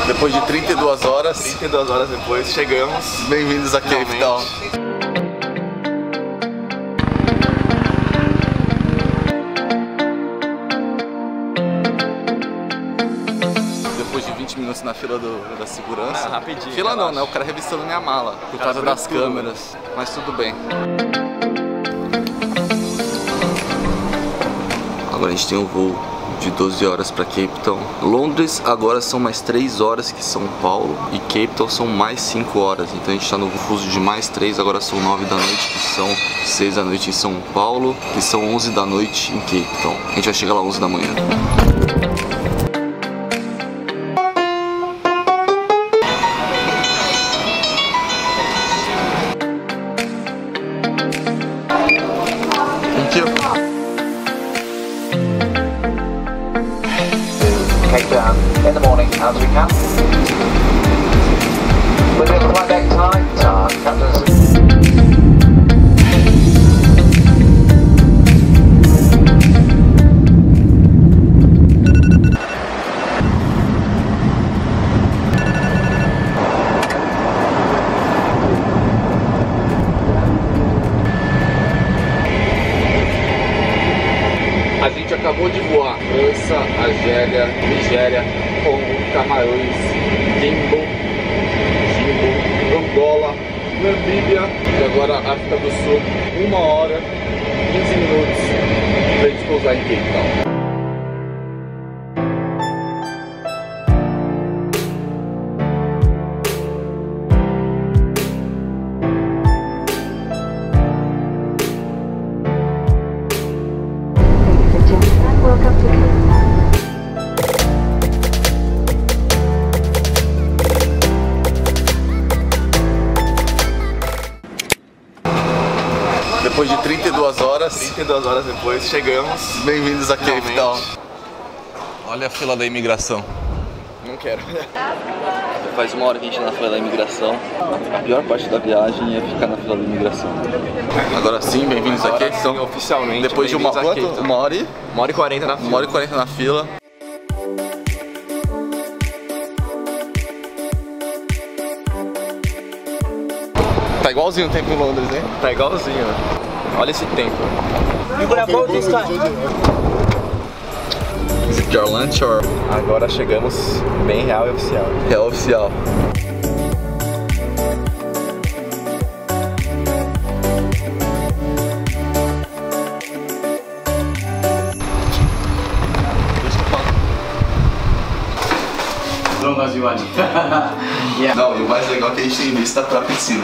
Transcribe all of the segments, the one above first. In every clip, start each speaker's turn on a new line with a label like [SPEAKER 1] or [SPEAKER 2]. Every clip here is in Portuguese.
[SPEAKER 1] Depois de 32 horas.
[SPEAKER 2] 32 horas depois, chegamos.
[SPEAKER 1] Bem-vindos a Cape Town. Depois de 20 minutos na fila da segurança.
[SPEAKER 2] Rapidinho.
[SPEAKER 1] Fila não, né? O cara revistando minha mala por causa das câmeras. Mas tudo bem. Agora a gente tem um voo de 12 horas para Cape Town. Londres agora são mais 3 horas que São Paulo e Cape Town são mais 5 horas. Então a gente está no fuso de mais 3, agora são 9 da noite, que são 6 da noite em São Paulo, que são 11 da noite em Cape Town. A gente vai chegar lá 11 da manhã. Thank you.
[SPEAKER 3] Cape Town in the morning as we can. Within the flight deck time, captains.
[SPEAKER 1] A gente acabou de voar França, Argélia, Nigéria, Congo, Camarões, Gimbo, Angola, Namíbia e agora África do Sul. 1 hora, 15 minutos pra gente pousar em Cape Town. Depois de 32 horas.
[SPEAKER 2] 32 horas depois, chegamos.
[SPEAKER 1] Bem-vindos a Cape Town. Olha a fila da imigração.
[SPEAKER 2] Não quero.
[SPEAKER 1] Faz 1 hora que a gente tá na fila da imigração. A pior parte da viagem é ficar na fila da imigração. Agora sim, bem-vindos a Cape Town.
[SPEAKER 2] Oficialmente.
[SPEAKER 1] Depois de uma hora e...
[SPEAKER 2] 1h40 na fila.
[SPEAKER 1] 1 hora e 40 na fila. Tá igualzinho o tempo em Londres, hein?
[SPEAKER 2] Tá igualzinho. Olha esse tempo.
[SPEAKER 1] Is it your lunch or...
[SPEAKER 2] Agora chegamos bem real e oficial.
[SPEAKER 1] É oficial. Não, e o mais legal é que a gente tem vista pra piscina.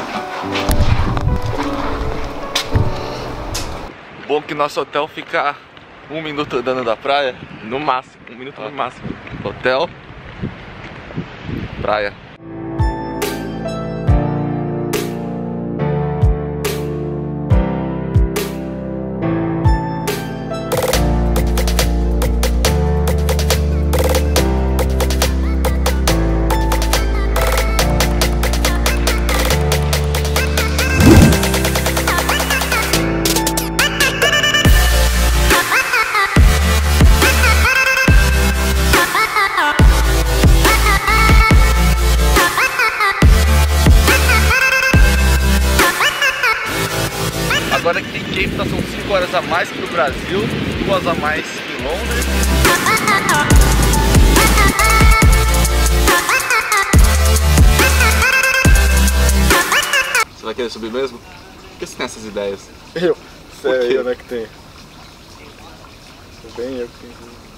[SPEAKER 1] Bom que nosso hotel fica 1 minuto andando da praia.
[SPEAKER 2] No máximo, 1 minuto no máximo.
[SPEAKER 1] Hotel, praia. Agora aqui em Cape Town são 5 horas a mais que no Brasil, 2 a mais que em Londres. Você vai querer subir mesmo? Por que você tem essas ideias?
[SPEAKER 2] Eu?
[SPEAKER 1] Por quê?
[SPEAKER 2] Eu, né, que tem. Bem eu que tenho.